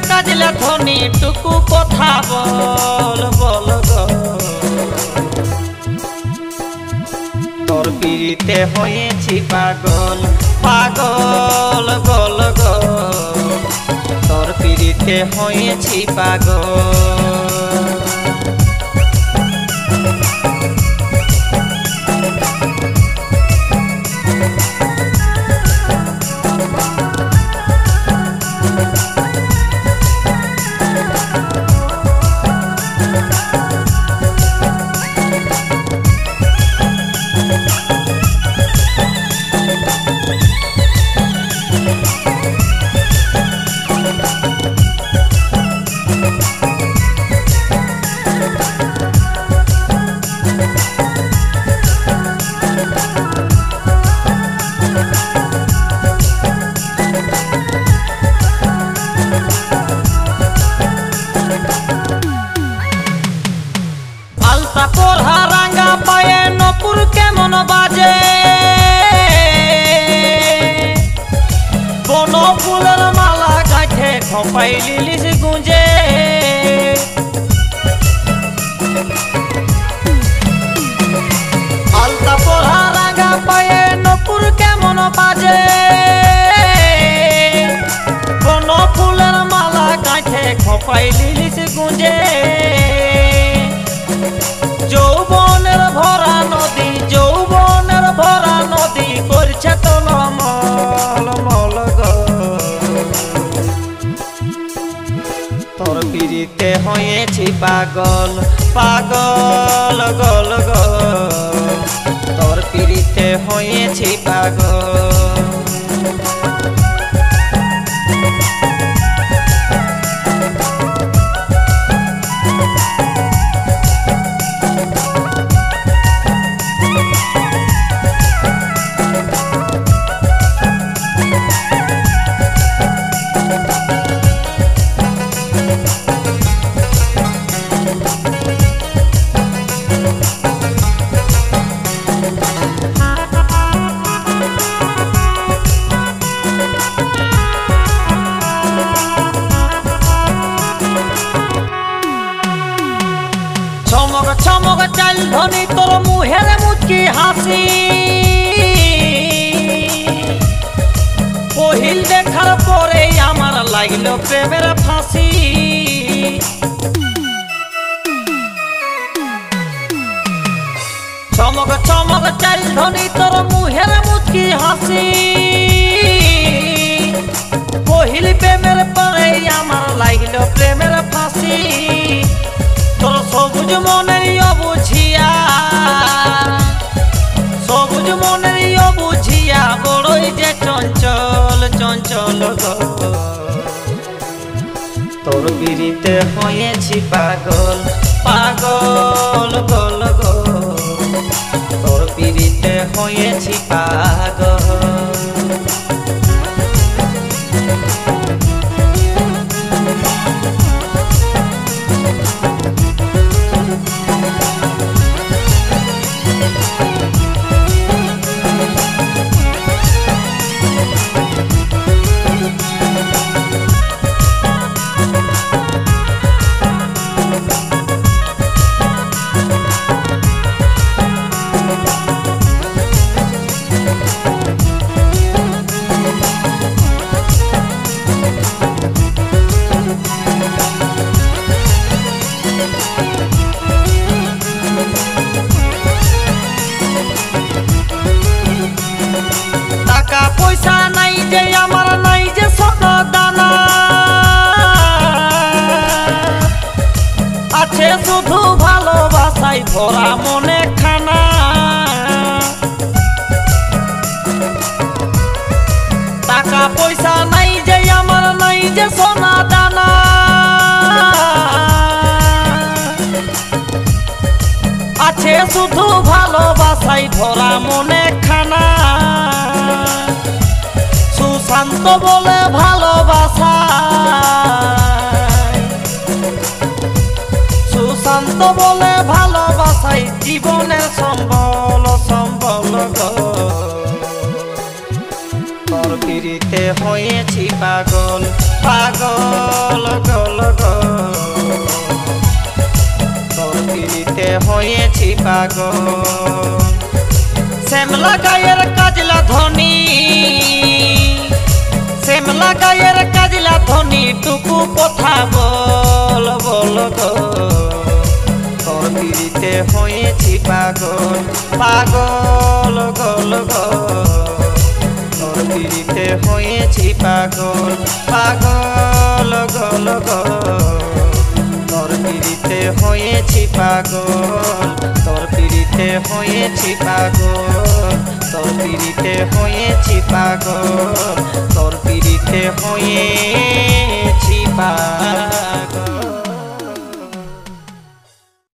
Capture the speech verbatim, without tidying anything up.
কাজলা ধনী টুকু কথা বল বল গো তোর পিড়িতে হয়েছি পাগল পাগল গল গো তোর পিড়িতে হয়েছি পাগল। পড়া রাঙ্গা পায়ে নপুর কেমন বাজে বন ফুলের মালা গাঁথে খপাই লিলিস গুঁজে আলতা পড়া রাঙ্গা পায়ে নপুর কেমন বাজে বন ফুলের মালা গাঁথে খপাই লিলিস গুঁজে যৌবনের ভরা নদী যৌবনের ভরা নদী করছে তলমল মল গো তোর পিড়িতে হয়েছি পাগল পাগল গল গো তোর পিড়িতে হয়েছি পাগল। চমক চমক চাল ধনী তোর মুহের মুচকি হাসি পহিল দেখার পরে আমার লাগল প্রেমের ফাঁসি চমক চমক চাল ধনী তোর মুহের মুচকি হাসি পহিল প্রেমের পরে আমার লাগল প্রেমের ফাঁসি তোর সবুজ মনের অবুঝিয়া সবুজ মনের অবুঝিয়া বড়ই যে চঞ্চল চঞ্চল গো তোর পিড়িতে হয়েছি পাগল পাগল গল গো তোর পিড়িতে হয়েছি পাগল। টাকা পয়সা নাই যে আমার নাই যে সোনা দানা আছে শুধু ভালোবাসাই ভরা মনে খানা টাকা পয়সা নাই যে আমার নাই যে সোনা দানা আছে শুধু ভালোবাসাই ভরা মনে খানা সুশান্ত বলে ভালোবাসা সুশান্ত বলে ভালোবাসাই জীবনের সম্বল সম্বল গো তোর তোর পিড়িতে হয়েছি পাগল পাগল গল গল তোর পিড়িতে হয়েছি পাগল শ্যামলা গায়ের কাজলা ধনী শ্যামলা গায়ের কাজলা ধনী টুকু কথা বল বল গো তোর পিড়িতে হয়েছি পাগল পাগল গল গো তোর পিড়িতে হয়েছি পাগল পাগল গল গো তোর পিড়িতে হয়েছি পাগল তোর পিড়িতে হয়েছি পাগল তোর পিড়িতে হয়েছি পাগল তোর পিড়িতে হয়েছি পাগল।